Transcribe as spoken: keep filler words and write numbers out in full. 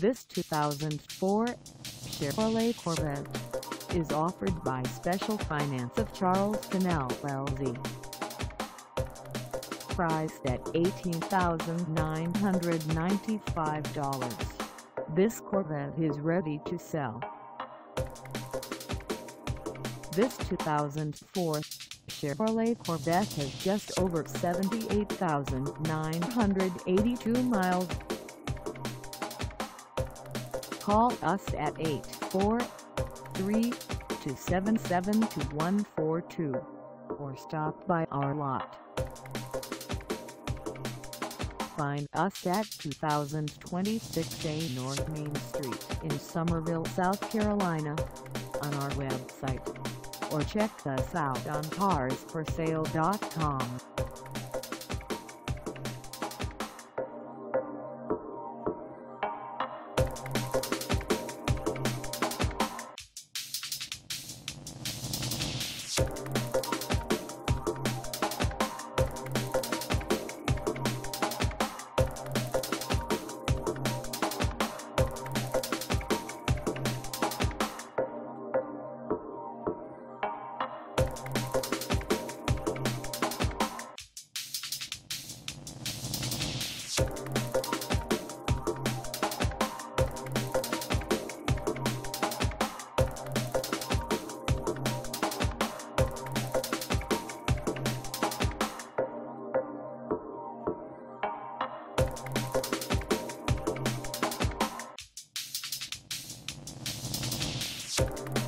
This two thousand four Chevrolet Corvette is offered by Special Finance of Charleston L L C. Priced at eighteen thousand nine hundred ninety-five dollars, this Corvette is ready to sell. This two thousand four Chevrolet Corvette has just over seventy-eight thousand nine hundred eighty-two miles. Call us at eight four three, two seven seven, two one four two or stop by our lot. Find us at two thousand twenty-six A North Main Street in Summerville, South Carolina, on our website, or check us out on cars for sale dot com. You